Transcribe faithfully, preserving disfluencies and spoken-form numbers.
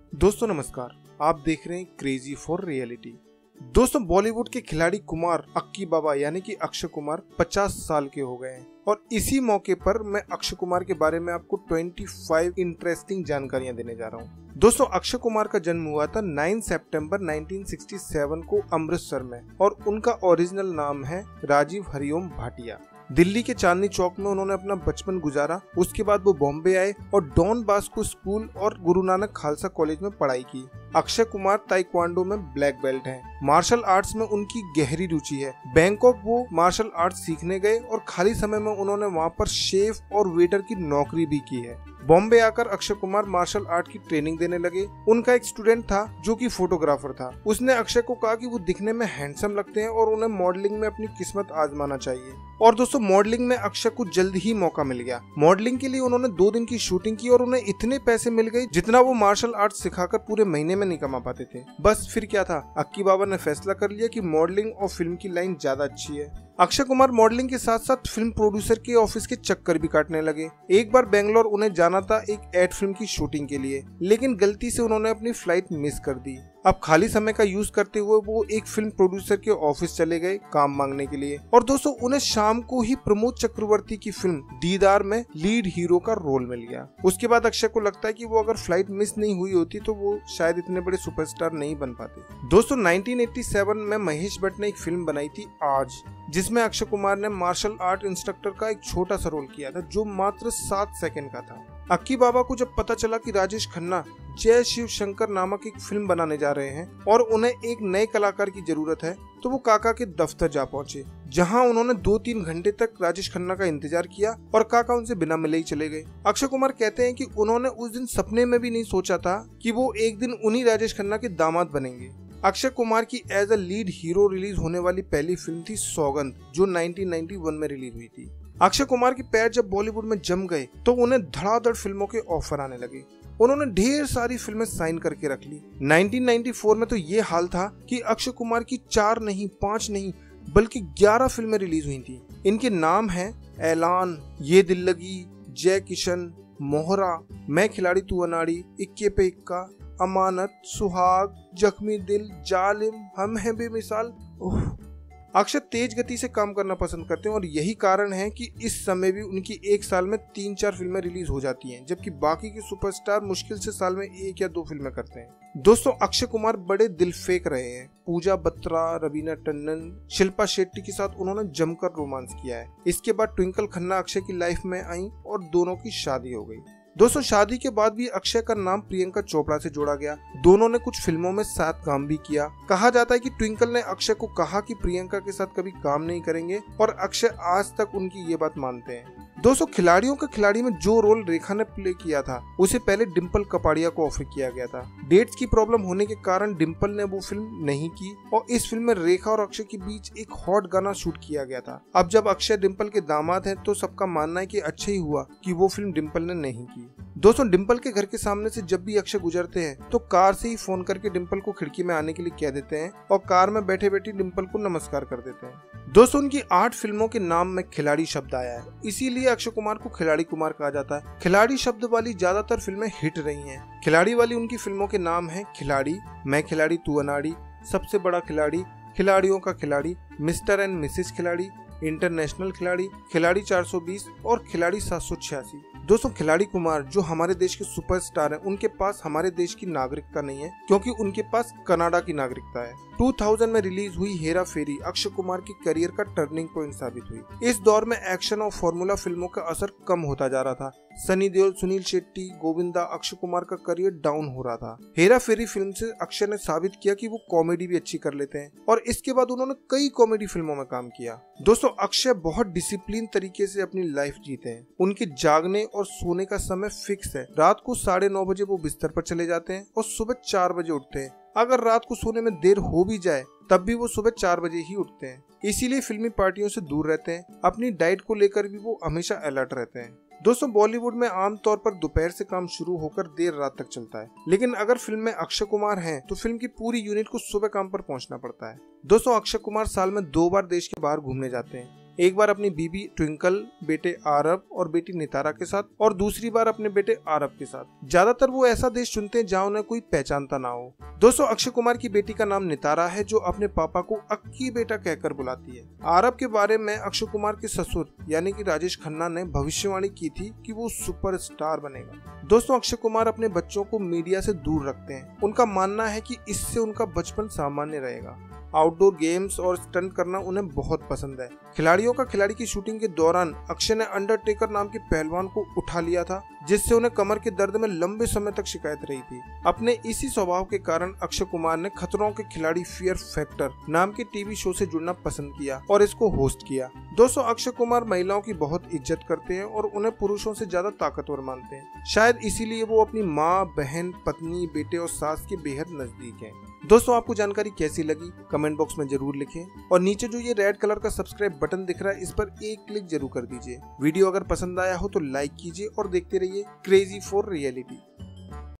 दोस्तों नमस्कार, आप देख रहे हैं क्रेजी फॉर रियलिटी। दोस्तों बॉलीवुड के खिलाड़ी कुमार अक्की बाबा यानी कि अक्षय कुमार पचास साल के हो गए हैं और इसी मौके पर मैं अक्षय कुमार के बारे में आपको पच्चीस इंटरेस्टिंग जानकारियां देने जा रहा हूं। दोस्तों अक्षय कुमार का जन्म हुआ था नौ सितंबर उन्नीस सौ सरसठ को अमृतसर में और उनका ओरिजिनल नाम है राजीव हरि ओम भाटिया। दिल्ली के चांदनी चौक में उन्होंने अपना बचपन गुजारा। उसके बाद वो बॉम्बे आए और डॉन बॉस्को स्कूल और गुरु नानक खालसा कॉलेज में पढ़ाई की। अक्षय कुमार ताइक्वांडो में ब्लैक बेल्ट हैं। मार्शल आर्ट्स में उनकी गहरी रुचि है। बैंकॉक वो मार्शल आर्ट्स सीखने गए और खाली समय में उन्होंने वहाँ पर शेफ और वेटर की नौकरी भी की है। बॉम्बे आकर अक्षय कुमार मार्शल आर्ट की ट्रेनिंग देने लगे। उनका एक स्टूडेंट था जो कि फोटोग्राफर था। उसने अक्षय को कहा कि वो दिखने में हैंडसम लगते हैं और उन्हें मॉडलिंग में अपनी किस्मत आजमाना चाहिए। और दोस्तों मॉडलिंग में अक्षय को जल्द ही मौका मिल गया। मॉडलिंग के लिए उन्होंने दो दिन की शूटिंग की और उन्हें इतने पैसे मिल गए जितना वो मार्शल आर्ट सिखाकर पूरे महीने में नहीं कमा पाते थे। बस फिर क्या था, अक्की बाबा ने फैसला कर लिया कि मॉडलिंग और फिल्म की लाइन ज्यादा अच्छी है। अक्षय कुमार मॉडलिंग के साथ साथ फिल्म प्रोड्यूसर के ऑफिस के चक्कर भी काटने लगे। एक बार बेंगलोर उन्हें जाना था एक एड फिल्म की शूटिंग के लिए, लेकिन गलती से उन्होंने अपनी फ्लाइट मिस कर दी। अब खाली समय का यूज करते हुए वो एक फिल्म प्रोड्यूसर के ऑफिस चले गए काम मांगने के लिए। और दोस्तों उन्हें शाम को ही प्रमोद चक्रवर्ती की फिल्म दीदार में लीड हीरो का रोल मिल गया। उसके बाद अक्षय को लगता है कि वो अगर फ्लाइट मिस नहीं हुई होती तो वो शायद इतने बड़े सुपरस्टार नहीं बन पाते। दोस्तों उन्नीस सौ सत्तासी में महेश भट्ट ने एक फिल्म बनाई थी आज, जिसमें अक्षय कुमार ने मार्शल आर्ट इंस्ट्रक्टर का एक छोटा सा रोल किया था जो मात्र सात सेकंड का था। अक्की बाबा को जब पता चला कि राजेश खन्ना जय शिव शंकर नामक एक फिल्म बनाने जा रहे हैं और उन्हें एक नए कलाकार की जरूरत है, तो वो काका के दफ्तर जा पहुंचे, जहां उन्होंने दो तीन घंटे तक राजेश खन्ना का इंतजार किया और काका उनसे बिना मिले ही चले गए। अक्षय कुमार कहते हैं कि उन्होंने उस दिन सपने में भी नहीं सोचा था कि वो एक दिन उन्हीं राजेश खन्ना के दामाद बनेंगे। अक्षय कुमार की as a lead hero release होने वाली पहली फिल्म थी सौगंध, जो उन्नीस सौ इक्यानवे में रिलीज हुई थी। अक्षय कुमार के पैर जब बॉलीवुड में जम गए तो उन्हें धड़ाधड़ फिल्मों के ऑफर आने लगे। उन्होंने ढेर सारी फिल्में साइन करके रख ली। उन्नीस सौ चौरानवे में तो ये हाल था कि अक्षय कुमार की चार नहीं, पांच नहीं, बल्कि ग्यारह फिल्में रिलीज हुई थी। इनके नाम हैं ऐलान, ये दिल लगी, जय किशन, मोहरा, मैं खिलाड़ी तू अनाड़ी, इक्के पे इक्का, अमानत, सुहाग, जख्मी दिल, जालिम, हम हैं बेमिसाल। ओह, अक्षय तेज गति से काम करना पसंद करते हैं और यही कारण है कि इस समय भी उनकी एक साल में तीन चार फिल्में रिलीज हो जाती हैं, जबकि बाकी के सुपरस्टार मुश्किल से साल में एक या दो फिल्में करते हैं। दोस्तों अक्षय कुमार बड़े दिल फेंक रहे हैं। पूजा बत्रा, रवीना टंडन, शिल्पा शेट्टी के साथ उन्होंने जमकर रोमांस किया है। इसके बाद ट्विंकल खन्ना अक्षय की लाइफ में आई और दोनों की शादी हो गई। दोस्तों शादी के बाद भी अक्षय का नाम प्रियंका चोपड़ा से जोड़ा गया। दोनों ने कुछ फिल्मों में साथ काम भी किया। कहा जाता है कि ट्विंकल ने अक्षय को कहा कि प्रियंका के साथ कभी काम नहीं करेंगे और अक्षय आज तक उनकी ये बात मानते हैं। दोस्तों खिलाड़ियों के खिलाड़ी में जो रोल रेखा ने प्ले किया था उसे पहले डिम्पल कपाड़िया को ऑफर किया गया था। डेट्स की प्रॉब्लम होने के कारण डिम्पल ने वो फिल्म नहीं की और इस फिल्म में रेखा और अक्षय के बीच एक हॉट गाना शूट किया गया था। अब जब अक्षय डिम्पल के दामाद हैं तो सबका मानना है कि अच्छा ही हुआ कि वो फिल्म डिम्पल ने नहीं की। दोस्तों डिम्पल के घर के सामने से जब भी अक्षय गुजरते हैं तो कार से ही फोन करके डिम्पल को खिड़की में आने के लिए कह देते हैं और कार में बैठे बैठे डिम्पल को नमस्कार कर देते हैं। दोस्तों उनकी आठ फिल्मों के नाम में खिलाड़ी शब्द आया है, इसीलिए अक्षय कुमार को खिलाड़ी कुमार कहा जाता है। खिलाड़ी शब्द वाली ज्यादातर फिल्में हिट रही हैं। खिलाड़ी वाली उनकी फिल्मों के नाम है खिलाड़ी, मैं खिलाड़ी तू अनाड़ी, सबसे बड़ा खिलाड़ी, खिलाड़ियों का Khiladi, mister and Mrs Khiladi, international Khiladi, Khiladi चार सौ बीस और खिलाड़ी सात सौ छियासी। दोस्तों खिलाड़ी कुमार जो हमारे देश के सुपरस्टार हैं, उनके पास हमारे देश की नागरिकता नहीं है क्योंकि उनके पास कनाडा की नागरिकता है। दो हज़ार में रिलीज हुई हेरा फेरी अक्षय कुमार की करियर का टर्निंग पॉइंट साबित हुई। इस दौर में एक्शन और फॉर्मूला फिल्मों का असर कम होता जा रहा था। सनी देओल, सुनील शेट्टी, गोविंदा, अक्षय कुमार का करियर डाउन हो रहा था। हेरा फेरी फिल्म से अक्षय ने साबित किया कि वो कॉमेडी भी अच्छी कर लेते हैं और इसके बाद उन्होंने कई कॉमेडी फिल्मों में काम किया। दोस्तों अक्षय बहुत डिसिप्लिन तरीके से अपनी लाइफ जीते हैं। उनके जागने और सोने का समय फिक्स है। रात को साढ़े नौ बजे वो बिस्तर पर चले जाते हैं और सुबह चार बजे उठते हैं। अगर रात को सोने में देर हो भी जाए तब भी वो सुबह चार बजे ही उठते हैं। इसीलिए फिल्मी पार्टियों से दूर रहते हैं। अपनी डाइट को लेकर भी वो हमेशा अलर्ट रहते हैं। दोस्तों बॉलीवुड में आमतौर पर दोपहर से काम शुरू होकर देर रात तक चलता है, लेकिन अगर फिल्म में अक्षय कुमार हैं तो फिल्म की पूरी यूनिट को सुबह काम पर पहुंचना पड़ता है। दोस्तों अक्षय कुमार साल में दो बार देश के बाहर घूमने जाते हैं। एक बार अपनी बीबी ट्विंकल, बेटे आरब और बेटी नितारा के साथ, और दूसरी बार अपने बेटे आरब के साथ। ज्यादातर वो ऐसा देश चुनते हैं जहाँ उन्हें कोई पहचानता ना हो। दोस्तों, अक्षय कुमार की बेटी का नाम नितारा है, जो अपने पापा को अक्की बेटा कहकर बुलाती है। आरब के बारे में अक्षय कुमार के ससुर यानी कि राजेश खन्ना ने भविष्यवाणी की थी कि वो सुपरस्टार बनेगा। दोस्तों, अक्षय कुमार अपने बच्चों को मीडिया से दूर रखते हैं। उनका मानना है कि इससे उनका बचपन सामान्य रहेगा। आउटडोर गेम्स और स्टंट करना उन्हें बहुत पसंद है। खिलाड़ियों का खिलाड़ी की शूटिंग के दौरान अक्षय ने अंडरटेकर नाम के पहलवान को उठा लिया था, जिससे उन्हें कमर के दर्द में लंबे समय तक शिकायत रही थी। अपने इसी स्वभाव के कारण अक्षय कुमार ने खतरों के खिलाड़ी फियर फैक्टर नाम के टीवी शो से जुड़ना पसंद किया और इसको होस्ट किया। दोस्तों, अक्षय कुमार महिलाओं की बहुत इज्जत करते हैं और उन्हें पुरुषों से ज्यादा ताकतवर मानते हैं। शायद इसीलिए वो अपनी माँ, बहन, पत्नी, बेटे और सास के बेहद नजदीक हैं। दोस्तों, आपको जानकारी कैसी लगी कमेंट बॉक्स में जरूर लिखें, और नीचे जो ये रेड कलर का सब्सक्राइब बटन दिख रहा है इस पर एक क्लिक जरूर कर दीजिए। वीडियो अगर पसंद आया हो तो लाइक कीजिए और देखते रहिए क्रेजी फॉर रियलिटी।